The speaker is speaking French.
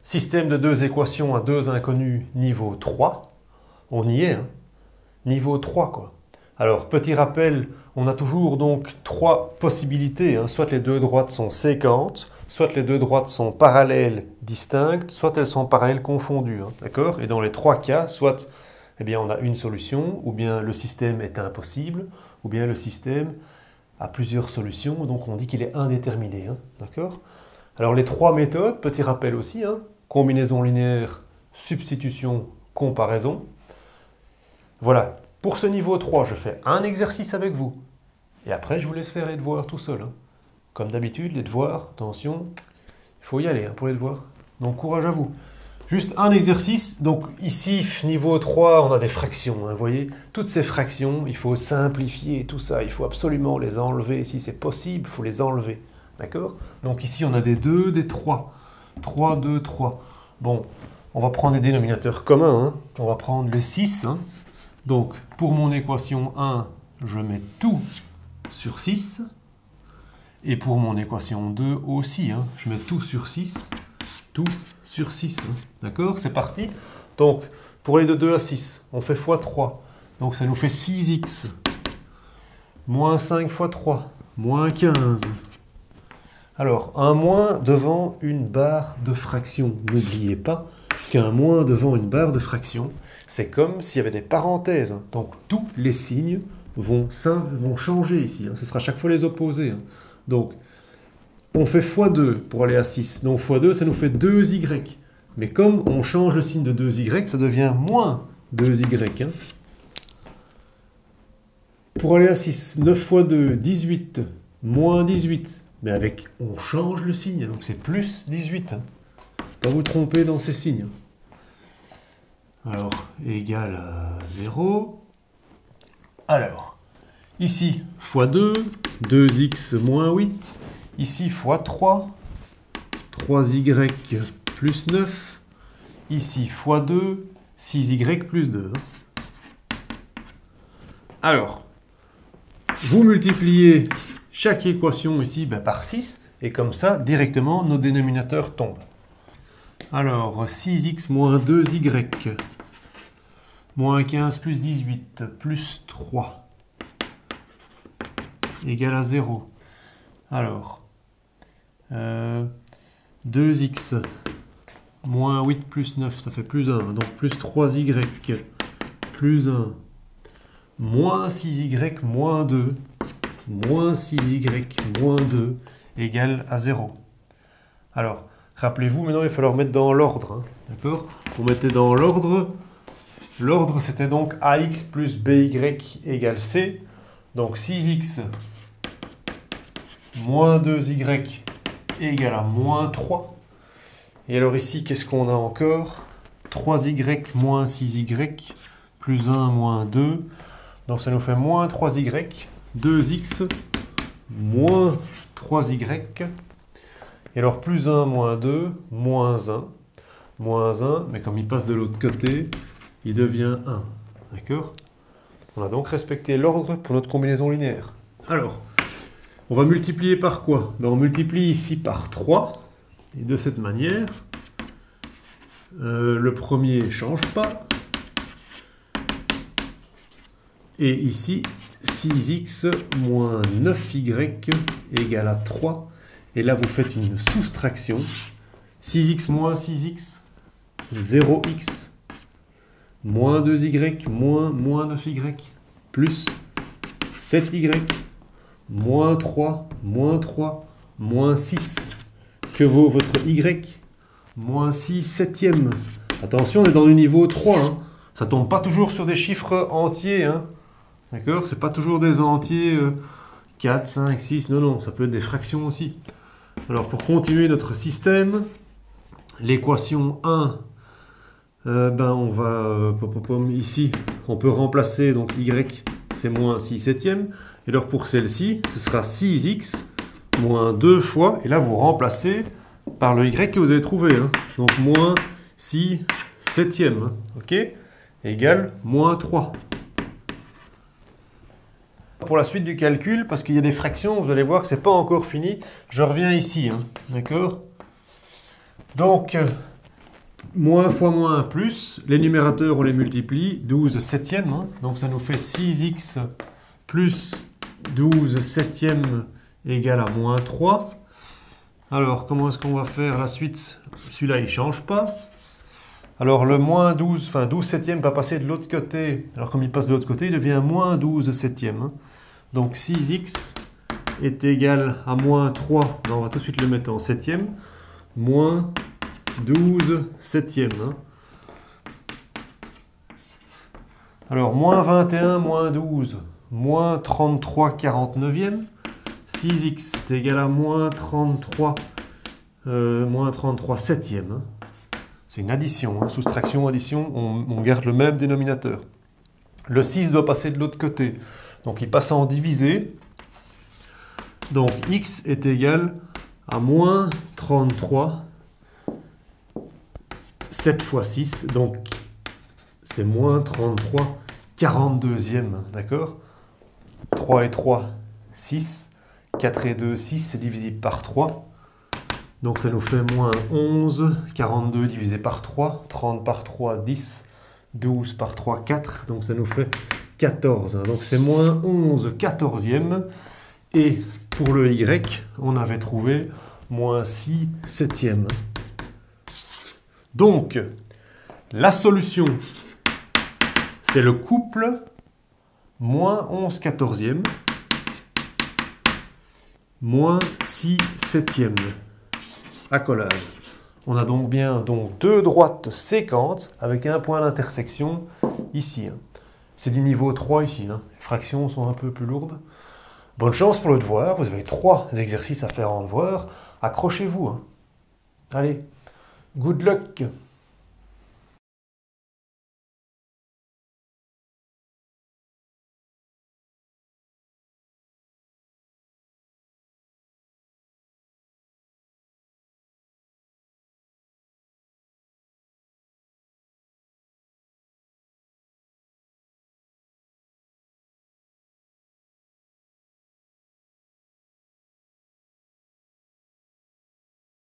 Système de deux équations à deux inconnus niveau 3. On y est, hein. Niveau 3, quoi. Alors, petit rappel, on a toujours donc trois possibilités, hein. Soit les deux droites sont séquentes, soit les deux droites sont parallèles distinctes, soit elles sont parallèles confondues, hein. D'accord? Et dans les trois cas, soit eh bien, on a une solution, ou bien le système est impossible, ou bien le système a plusieurs solutions, donc on dit qu'il est indéterminé, hein. D'accord? Alors les trois méthodes, petit rappel aussi, hein. Combinaison linéaire, substitution, comparaison. Voilà. Pour ce niveau 3, je fais un exercice avec vous. Et après, je vous laisse faire les devoirs tout seul, hein. Comme d'habitude, les devoirs, attention, il faut y aller, hein, pour les devoirs. Donc, courage à vous. Juste un exercice. Donc, ici, niveau 3, on a des fractions, hein, vous voyez. Toutes ces fractions, il faut simplifier tout ça. Il faut absolument les enlever. Si c'est possible, il faut les enlever. D'accord? Donc, ici, on a des 2, des 3. 3, 2, 3. Bon, on va prendre des dénominateurs communs, hein. On va prendre les 6, hein. Donc, pour mon équation 1, je mets tout sur 6. Et pour mon équation 2 aussi, hein, je mets tout sur 6. Tout sur 6. Hein. D'accord? C'est parti. Donc, pour aller de 2 à 6, on fait x3. Donc, ça nous fait 6x. Moins 5 fois 3. Moins 15. Alors, un moins devant une barre de fraction. N'oubliez pas qu'un moins devant une barre de fraction, c'est comme s'il y avait des parenthèses. Hein. Donc, tous les signes vont changer ici. Hein. Ce sera chaque fois les opposés. Hein. Donc, on fait x2 pour aller à 6. Donc, x2, ça nous fait 2y. Mais comme on change le signe de 2y, ça devient moins 2y. Hein. Pour aller à 6, 9 fois 2, 18. Moins 18. Mais avec, on change le signe, donc c'est plus 18. Hein. Pas vous tromper dans ces signes. Alors, égal à 0. Alors, ici, x2, 2x moins 8. Ici, x3, 3y plus 9. Ici, x2, 6y plus 2. Alors, vous multipliez chaque équation ici par 6, et comme ça, directement, nos dénominateurs tombent. Alors, 6x moins 2y, moins 15 plus 18, plus 3, égale à 0. Alors, 2x moins 8 plus 9, ça fait plus 1, donc plus 3y, plus 1, moins 6y moins 2, moins 6y moins 2 égale à 0. Alors, rappelez-vous, maintenant il va falloir mettre dans l'ordre. Hein, d'accord? Vous mettez dans l'ordre. L'ordre, c'était donc ax plus by égale c. Donc 6x moins 2y égale à moins 3. Et alors ici, qu'est-ce qu'on a encore? 3y moins 6y plus 1 moins 2. Donc ça nous fait moins 3y. 2x moins 3y. Et alors plus 1 moins 2, moins 1. Moins 1, mais comme il passe de l'autre côté, il devient 1. D'accord? On a donc respecté l'ordre pour notre combinaison linéaire. Alors, on va multiplier par quoi? Ben, on multiplie ici par 3. Et de cette manière, le premier ne change pas. Et ici, 6x moins 9y égale à 3. Et là, vous faites une soustraction. 6x moins 6x, 0x, moins 2y, moins 9y, plus 7y, moins 3, moins 6. Que vaut votre y? Moins 6 septième. Attention, on est dans le niveau 3. Hein. Ça ne tombe pas toujours sur des chiffres entiers. Hein. D'accord? C'est pas toujours des entiers 4, 5, 6. Non, non, ça peut être des fractions aussi. Alors, pour continuer notre système, l'équation 1, on va, ici, on peut remplacer, donc y, c'est moins 6 septième. Et alors, pour celle-ci, ce sera 6x moins 2 fois, et là, vous remplacez par le y que vous avez trouvé. Hein. Donc, moins 6 septième. Hein. OK? Égale moins 3. Pour la suite du calcul, parce qu'il y a des fractions, vous allez voir que ce n'est pas encore fini. Je reviens ici, hein, d'accord? Donc, Moins fois moins plus, les numérateurs on les multiplie, 12 septièmes, hein, donc ça nous fait 6x plus 12 septièmes égale à moins 3. Alors comment est-ce qu'on va faire la suite? Celui-là il ne change pas. Alors le moins 12, enfin 12 septièmes va passer de l'autre côté, alors comme il passe de l'autre côté, il devient moins 12 septièmes. Hein. Donc 6x est égal à moins 3, non, on va tout de suite le mettre en septième, moins 12 septièmes. Hein. Alors, moins 21, moins 12, moins 33 49e. 6x est égal à moins 33 septième. Hein. C'est une addition, hein. Soustraction, addition, on garde le même dénominateur. Le 6 doit passer de l'autre côté. Donc, il passe en divisé. Donc, x est égal à moins 33 7 fois 6, donc c'est moins 33 42e, d'accord? 3 et 3, 6. 4 et 2, 6, c'est divisible par 3. Donc ça nous fait moins 11, 42 divisé par 3, 30 par 3, 10, 12 par 3, 4. Donc ça nous fait 14. Donc c'est moins 11 quatorzième. Et pour le y, on avait trouvé moins 6 septième. Donc, la solution, c'est le couple moins 11 quatorzième moins 6 septième. Accolage. On a donc bien deux droites séquentes avec un point d'intersection ici. C'est du niveau 3 ici. Les fractions sont un peu plus lourdes. Bonne chance pour le devoir. Vous avez 3 exercices à faire en devoir. Accrochez-vous. Allez, good luck.